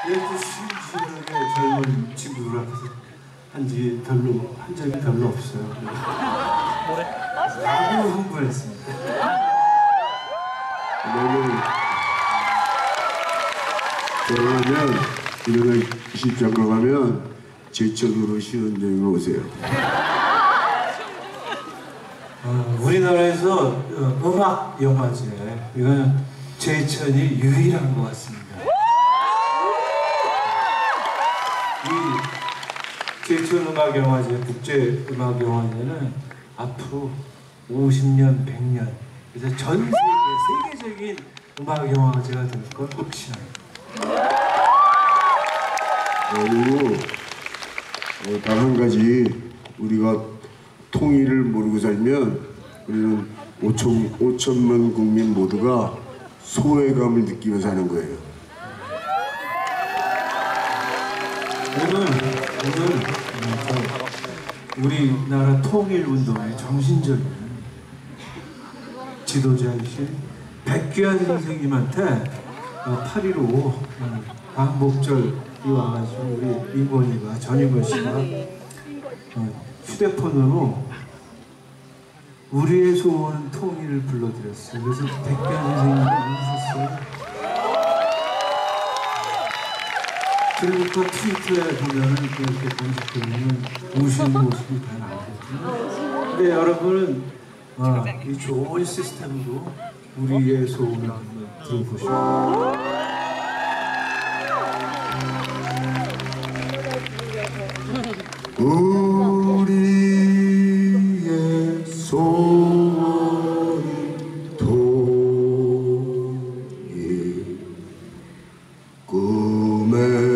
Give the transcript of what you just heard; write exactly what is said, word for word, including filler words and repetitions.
이렇게 시원하게 젊은 친구들 앞에서 한지 별로 한 적이 별로 없어요. 너무 흥분했습니다. 결혼하면 이런 시집장가 가면 제천으로 신혼여행을 오세요. 어, 우리나라에서 어, 음악 영화제 이거는 제천이 유일한 것 같습니다. 이 제천 음악 영화제, 국제 음악 영화제는 앞으로 오십 년, 백 년 그래서 전 세계 세계적인 음악 영화제가 될 건 확실합니다. 그리고 어, 단 한 가지 우리가 통일을 모르고 살면 우리는 오천, 오천만 국민 모두가 소외감을 느끼며 사는 거예요. 오늘 오늘 우리나라 통일운동의 정신적인 지도자이신 백규환 선생님한테 파리로 광복절이 와가지고 우리 임원이가 전인권 씨가 휴대폰으로 우리의 소원 통일을 불러드렸어요. 그래서 백규환 선생님이 웃으셨어요. 그러니까 트위터에 보면은 그렇게 검색해보면 우시는 모습이 다 나오거든요. 근데 여러분은 아, 이 좋은 시스템으로 우리의 소원을 한번 들어보시고. 우리의 소원은 통일 꿈에